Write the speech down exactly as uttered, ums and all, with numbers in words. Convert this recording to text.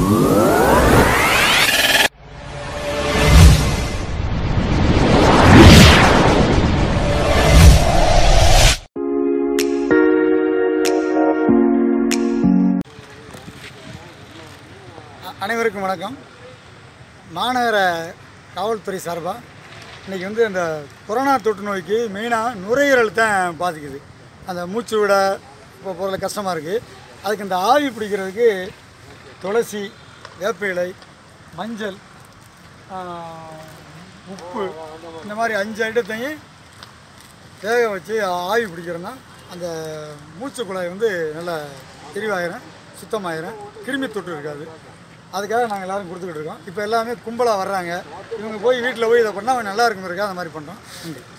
அனைவருக்கும் வணக்கம். மாநகர காவல்துறை சார்பாக இன்றைக்கி வந்து அந்த கொரோனா தொற்று நோய்க்கு மெயினாக நுரையீரல் தான் பாதிக்குது. அந்த மூச்சு விட இப்போ போகிற கஷ்டமாக இருக்குது. அதுக்கு இந்த ஆவி பிடிக்கிறதுக்கு துளசி, வேப்ப இலை, மஞ்சள், உப்பு இந்த மாதிரி அஞ்சு ஐட்டத்தையும் வேக வச்சு ஆவி பிடிக்கிறோன்னா அந்த மூச்சு குழாய் வந்து நல்லா தெளிவாயிரும், சுத்தமாயிரும், கிருமி தொற்று இருக்காது. அதுக்காக நாங்கள் எல்லோரும் கொடுத்துக்கிட்டு இருக்கோம். இப்போ எல்லாமே கும்பலாக வர்றாங்க. இவங்க போய் வீட்டில் போய் இதை பண்ணால் அவன் நல்லா இருக்குங்கிறதுக்காக அந்த மாதிரி பண்ணுறோம்.